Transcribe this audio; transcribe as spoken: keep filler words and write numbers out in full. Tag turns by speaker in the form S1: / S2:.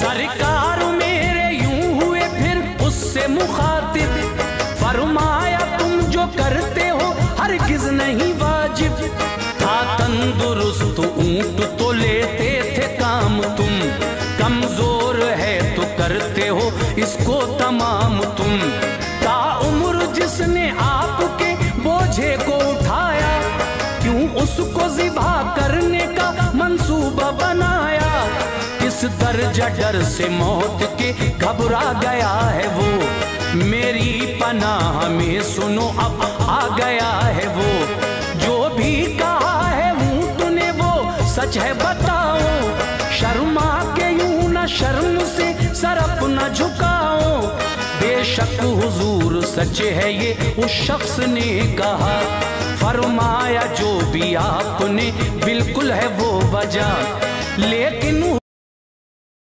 S1: सरकार मेरे यूं हुए फिर उससे मुखातिब, फरमाया तुम जो करते हो हरगिज नहीं वाजिब। था तंदुरुस्त ऊंट तो लेते थे काम तुम, कमजोर है तो करते हो इसको तमाम तुम। ता उम्र जिसने आपके बोझे को उठाया, क्यों उसको ज़िबा करने का मंसूबा बनाया। किस दर्जा डर से मौत के घबरा गया है वो, मेरी पनाह में सुनो अब आ गया है वो। जो भी कहा है ऊंट ने वो सच है बताओ, शर्मा के यूं न शर्म से सर अपना झुकाओ। बेशक हुजूर सच है ये उस शख्स ने कहा, फरमाया जो भी आपने बिल्कुल है वो वजह, लेकिन